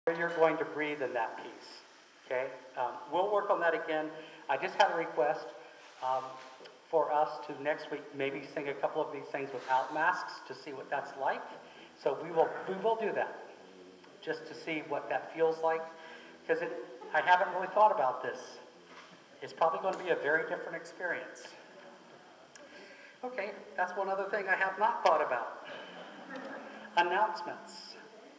you're going to breathe in that piece. Okay? We'll work on that again. I just had a request for us to next week maybe sing a couple of these things without masks to see what that's like. So we will do that just to see what that feels like, because I haven't really thought about this. It's probably going to be a very different experience. Okay, that's one other thing I have not thought about. Announcements.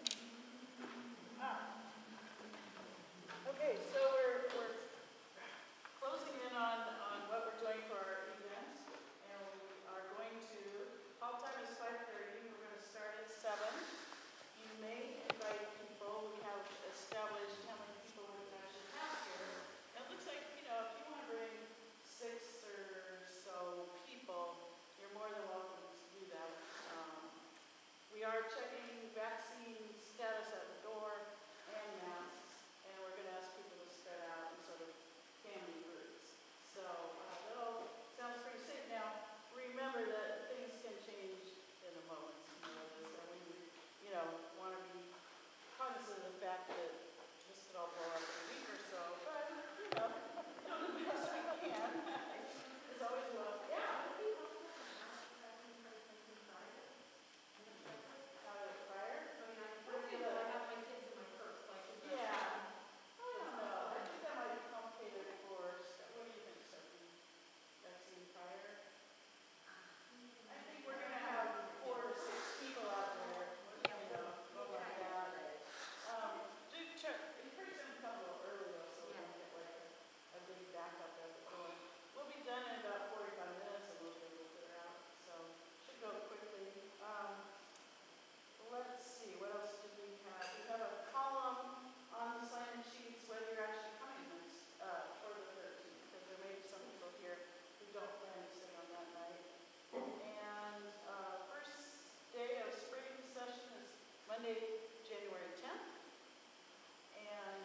Okay, so we're closing in on what we're doing for our event, and we are going to, call time is 5:30, we're going to start at 7. You may invite people. We have established how many people we can actually have here. And it looks like, if you want to bring 6 or so people, you're more than welcome to do that. We are checking vaccine status at the door and masks, and we're going to ask people to spread out in sort of family groups. So that all sounds pretty safe. Now, remember that things can change in a moment. We want to be cognizant of the fact that this could all blow up in a week or so, but the best we can. It's always January 10th. And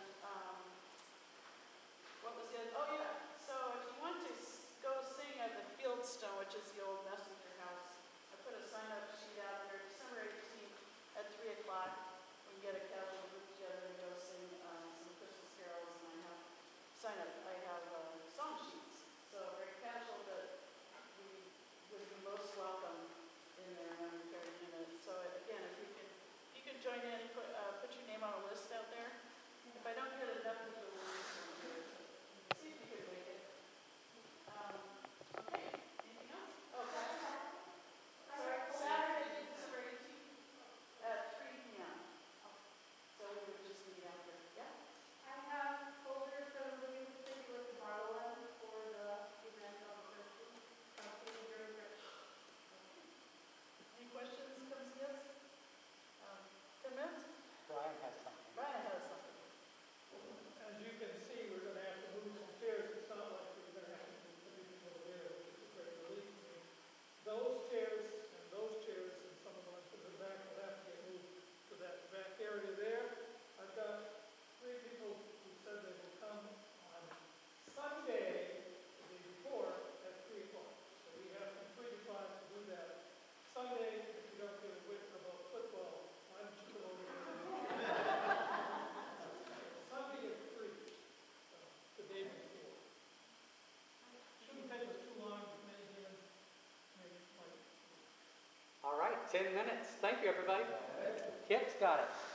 what was the other? Oh yeah. So if you want to go sing at the Fieldstone, which is the old messenger house, I put a sign-up sheet out there. December 18th at 3 o'clock. We can get a casual group together and go sing some Christmas carols. And I have song sheets. So very casual, but we would be most welcome in there under 30 minutes. So again, if you can join in, put your name on a list out there. If I don't get enough of the list, see if you can make it. Okay, anything else? Oh, Saturday, December 18th at 3 p.m. So we would just meet out there. Yeah? I have folders from the new city with the borrow one for the event on the 13th. Any questions, comes yes? 10 minutes? Brian has something. Brian has something. As you can see, we're going to have to move some chairs. It's not like we're going to have to move everything over there, which is a great relief to me. Those chairs and some of the ones to the back will have to get moved to that back area there. I've got 3 people who said they will come on Sunday, the day before, at 3 o'clock. So we have from 3 to 5 to do that. Sunday, if you don't get a width about football, why don't you go over there? Sunday at 3, the day before. Shouldn't take us too long, but maybe All right, 10 minutes. Thank you, everybody. Kip's got it.